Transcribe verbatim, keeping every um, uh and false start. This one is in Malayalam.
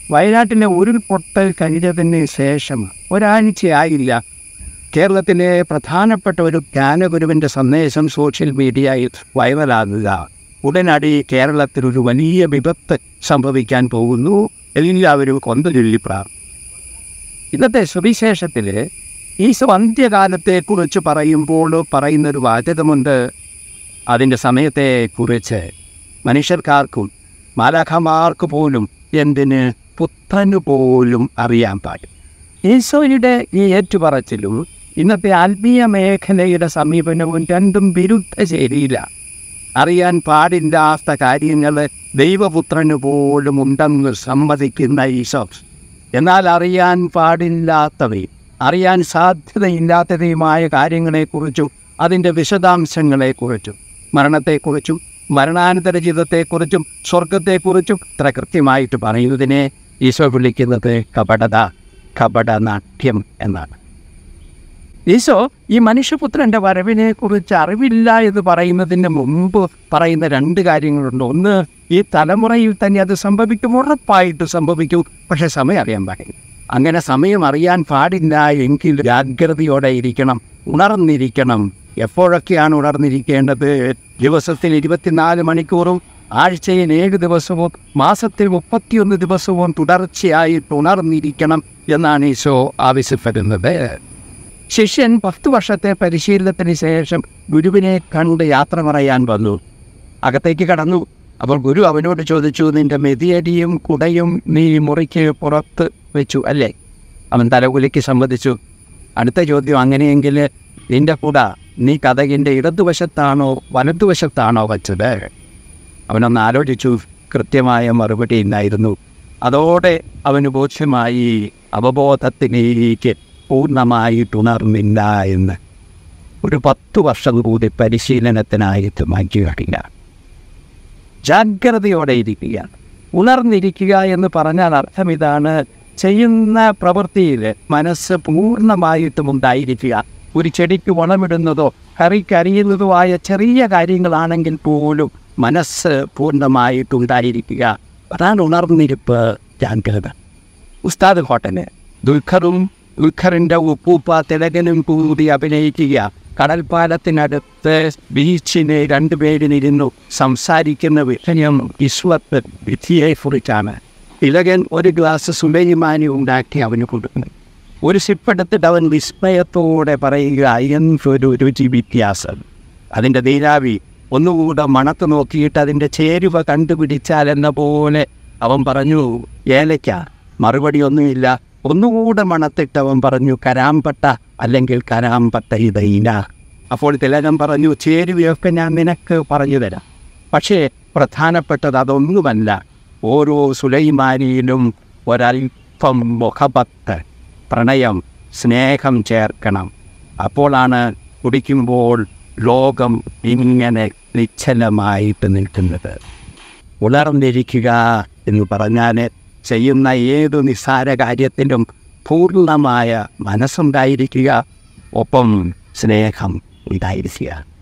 വയനാട്ടിലെ ഉരുൾപൊട്ടൽ കഴിഞ്ഞതിന് ശേഷം ഒരാഴ്ചയായില്ല കേരളത്തിലെ പ്രധാനപ്പെട്ട ഒരു ജ്ഞാനഗുരുവിൻ്റെ സന്ദേശം സോഷ്യൽ മീഡിയയിൽ വൈറലാകുക. ഉടനടി കേരളത്തിലൊരു വലിയ വിപത്ത് സംഭവിക്കാൻ പോകുന്നു. എല്ലാവരും കൊന്തചൊല്ലിപ്രാർ. ഇന്നത്തെ സുവിശേഷത്തിൽ ഈശോ അന്ത്യകാലത്തെക്കുറിച്ച് പറയുമ്പോൾ പറയുന്നൊരു വാചകമുണ്ട്. അതിൻ്റെ സമയത്തെക്കുറിച്ച് മനുഷ്യർക്കാർക്കും മാലാഖമാർക്ക് പോലും എന്തിന് പുത്രനു പോലും അറിയാൻ പാടില്ല. ഈശോയുടെ ഈ ഏറ്റുപറച്ചിലും ഇന്നത്തെ ആത്മീയ മേഖലയുടെ സമീപനവും രണ്ടും വിരുദ്ധ ശരിയില്ല. അറിയാൻ പാടില്ലാത്ത കാര്യങ്ങൾ ദൈവപുത്രന് പോലും ഉണ്ടെന്ന് സമ്മതിക്കുന്ന ഈശോ, എന്നാൽ അറിയാൻ പാടില്ലാത്തവയും അറിയാൻ സാധ്യതയില്ലാത്തവയുമായ കാര്യങ്ങളെക്കുറിച്ചും അതിൻ്റെ വിശദാംശങ്ങളെക്കുറിച്ചും മരണത്തെക്കുറിച്ചും മരണാനന്തര ജീവിതത്തെക്കുറിച്ചും സ്വർഗത്തെക്കുറിച്ചും ഇത്ര കൃത്യമായിട്ട് പറയുന്നതിനെ ഈശോ വിളിക്കുന്നത് കപടത, കപടനാട്യം എന്നാണ്. ഈശോ ഈ മനുഷ്യപുത്രൻ്റെ വരവിനെക്കുറിച്ച് അറിവില്ല എന്ന് പറയുന്നതിന് മുമ്പ് പറയുന്ന രണ്ട് കാര്യങ്ങളുണ്ട്. ഒന്ന്, ഈ തലമുറയിൽ തന്നെ അത് സംഭവിക്കും, ഉറപ്പായിട്ട് സംഭവിക്കും, പക്ഷേ സമയം അറിയാൻ പാടില്ല. അങ്ങനെ സമയം അറിയാൻ പാടില്ല എങ്കിൽ ജാഗ്രതയോടെ ഇരിക്കണം, ഉണർന്നിരിക്കണം. എപ്പോഴൊക്കെയാണ് ഉണർന്നിരിക്കേണ്ടത്? ദിവസത്തിൽ ഇരുപത്തിനാല് മണിക്കൂറും ആഴ്ചയിൽ ഏഴ് ദിവസവും മാസത്തിൽ മുപ്പത്തിയൊന്ന് ദിവസവും തുടർച്ചയായിട്ട് ഉണർന്നിരിക്കണം എന്നാണ് ഈശോ ആവശ്യപ്പെടുന്നത്. ശിഷ്യൻ പത്ത് വർഷത്തെ പരിശീലനത്തിന് ശേഷം ഗുരുവിനെ കണ്ട് യാത്ര പറയാൻ വന്നു. അകത്തേക്ക് കടന്നു. അപ്പോൾ ഗുരു അവനോട് ചോദിച്ചു, നിൻ്റെ മെതിയടിയും കുടയും നീ മുറിക്ക് പുറത്ത് വെച്ചു അല്ലേ? അവൻ തലകുലിക്ക് സമ്മതിച്ചു. അടുത്ത ചോദ്യം, അങ്ങനെയെങ്കിൽ നിൻ്റെ കുട നീ കതകിൻ്റെ ഇടതുവശത്താണോ വലതുവശത്താണോ വച്ചത്? അവനൊന്ന് ആലോചിച്ചു. കൃത്യമായ മറുപടി ഇല്ലായിരുന്നു. അതോടെ അവന് ബോധ്യമായി അവബോധത്തിലേക്ക് പൂർണ്ണമായിട്ടുണർന്നില്ല എന്ന്. ഒരു പത്തു വർഷം കൂടി പരിശീലനത്തിനായിട്ട് മാറ്റിയിട്ടില്ല. ജാഗ്രതയോടെ ഇരിക്കുക, ഉണർന്നിരിക്കുക എന്ന് പറഞ്ഞാൽ അർത്ഥം ഇതാണ്: ചെയ്യുന്ന പ്രവൃത്തിയിൽ മനസ്സ് പൂർണ്ണമായിട്ടും ഉണ്ടായിരിക്കുക. ഒരു ചെടിക്ക് വളമിടുന്നതോ കറിക്കരിയുന്നതോ ആയ ചെറിയ കാര്യങ്ങളാണെങ്കിൽ പോലും മനസ്സ് പൂർണ്ണമായിട്ടുണ്ടായിരിക്കുക. അതാണ് ഉണർന്നിരിപ്പ്, ജാഗ്രത. ഉസ്താദ് ഹോട്ടന് ദുൽഖറും ദുൽഖറിൻ്റെ ഉപ്പൂപ്പ തിലകനും കൂടി അഭിനയിക്കുക. കടൽപ്പാലത്തിനടുത്ത് ബീച്ചിന് രണ്ടുപേരിനിരുന്നു സംസാരിക്കുന്ന വിഷയം ഇസ്വത്ത് വിധിയെക്കുറിച്ചാണ്. തിലകൻ ഒരു ഗ്ലാസ് സുലൈമാനി ഉണ്ടാക്കി അവന് കൊടുക്കുന്നു. ഒരു സിപ്പെടുത്തിട്ട് അവൻ വിസ്മയത്തോടെ പറയുക, എന്തൊരു രുചി വ്യത്യാസം! അതിൻ്റെ നീരാവി ഒന്നുകൂടെ മണത്ത് നോക്കിയിട്ട് അതിൻ്റെ ചേരുവ കണ്ടുപിടിച്ചാൽ എന്ന പോലെ അവൻ പറഞ്ഞു, ഏലയ്ക്ക. മറുപടി ഒന്നുമില്ല. ഒന്നുകൂടെ മണത്തിട്ടവൻ പറഞ്ഞു, കരാമ്പട്ട അല്ലെങ്കിൽ കരാമ്പട്ട ഇതയില. അപ്പോൾ തിലകൻ പറഞ്ഞു, ചേരുവയൊക്കെ ഞാൻ നിനക്ക് പറഞ്ഞു തരാം, പക്ഷേ പ്രധാനപ്പെട്ടത് അതൊന്നുമല്ല. ഓരോ സുലൈമാനിയിലും ഒരൽപ്പം മുഖപത്ത്, പ്രണയം, സ്നേഹം ചേർക്കണം. അപ്പോഴാണ് കുടിക്കുമ്പോൾ ലോകം ഇങ്ങനെ നിശ്ചലമായിട്ട് നിൽക്കുന്നത്. ഉണർന്നിരിക്കുക എന്ന് പറഞ്ഞാൽ ചെയ്യുന്ന ഏതു നിസ്സാര കാര്യത്തിലും പൂർണ്ണമായ മനസ്സുണ്ടായിരിക്കുക, ഒപ്പം സ്നേഹം ഉണ്ടായിരിക്കുക.